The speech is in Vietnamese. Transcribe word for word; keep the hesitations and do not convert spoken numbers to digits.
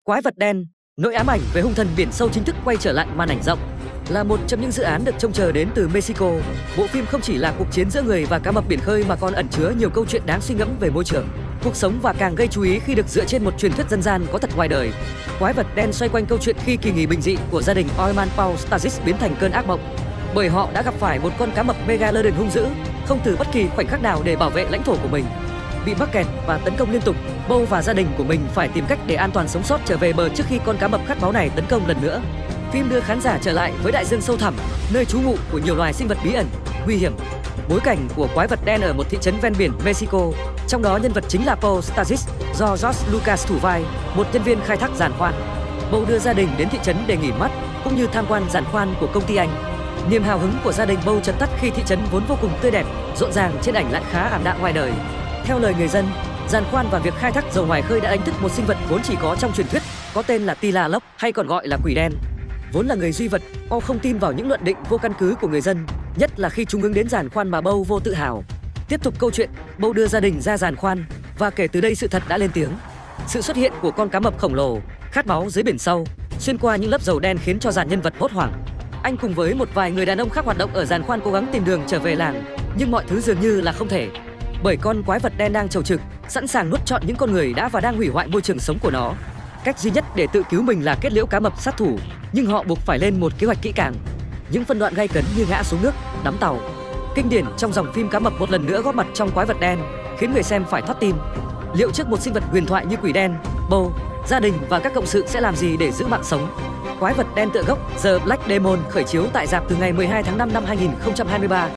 Quái vật đen, nỗi ám ảnh về hung thần biển sâu chính thức quay trở lại màn ảnh rộng. Là một trong những dự án được trông chờ đến từ Mexico, bộ phim không chỉ là cuộc chiến giữa người và cá mập biển khơi mà còn ẩn chứa nhiều câu chuyện đáng suy ngẫm về môi trường, cuộc sống và càng gây chú ý khi được dựa trên một truyền thuyết dân gian có thật ngoài đời. Quái vật đen xoay quanh câu chuyện khi kỳ nghỉ bình dị của gia đình Oilman Paul Stazis biến thành cơn ác mộng, bởi họ đã gặp phải một con cá mập Megalodon hung dữ, không từ bất kỳ khoảnh khắc nào để bảo vệ lãnh thổ của mình. Bị mắc kẹt và tấn công liên tục, Bo và gia đình của mình phải tìm cách để an toàn sống sót trở về bờ trước khi con cá mập khát máu này tấn công lần nữa. Phim đưa khán giả trở lại với đại dương sâu thẳm, nơi trú ngụ của nhiều loài sinh vật bí ẩn, nguy hiểm. Bối cảnh của quái vật đen ở một thị trấn ven biển Mexico, trong đó nhân vật chính là Paul Stazis do George Lucas thủ vai, một nhân viên khai thác giàn khoan. Bo đưa gia đình đến thị trấn để nghỉ mát cũng như tham quan giàn khoan của công ty anh. Niềm hào hứng của gia đình Bo chợt tắt khi thị trấn vốn vô cùng tươi đẹp, rộn ràng trên ảnh lại khá ảm đạm ngoài đời. Theo lời người dân, giàn khoan và việc khai thác dầu ngoài khơi đã đánh thức một sinh vật vốn chỉ có trong truyền thuyết, có tên là Tila Lốc hay còn gọi là quỷ đen. Vốn là người duy vật, Bo không tin vào những luận định vô căn cứ của người dân, nhất là khi chúng hướng đến giàn khoan mà Bo vô tự hào. Tiếp tục câu chuyện, Bo đưa gia đình ra giàn khoan và kể từ đây sự thật đã lên tiếng. Sự xuất hiện của con cá mập khổng lồ, khát máu dưới biển sâu, xuyên qua những lớp dầu đen khiến cho dàn nhân vật hốt hoảng. Anh cùng với một vài người đàn ông khác hoạt động ở giàn khoan cố gắng tìm đường trở về làng, nhưng mọi thứ dường như là không thể. Bởi con quái vật đen đang chầu trực, sẵn sàng nuốt trọn những con người đã và đang hủy hoại môi trường sống của nó. Cách duy nhất để tự cứu mình là kết liễu cá mập sát thủ, nhưng họ buộc phải lên một kế hoạch kỹ càng. Những phân đoạn gay cấn như ngã xuống nước, đắm tàu. Kinh điển trong dòng phim cá mập một lần nữa góp mặt trong Quái vật đen, khiến người xem phải thót tim. Liệu trước một sinh vật huyền thoại như quỷ đen, Bo, gia đình và các cộng sự sẽ làm gì để giữ mạng sống? Quái vật đen tựa gốc The Black Demon khởi chiếu tại rạp từ ngày mười hai tháng năm năm hai nghìn không trăm hai mươi ba.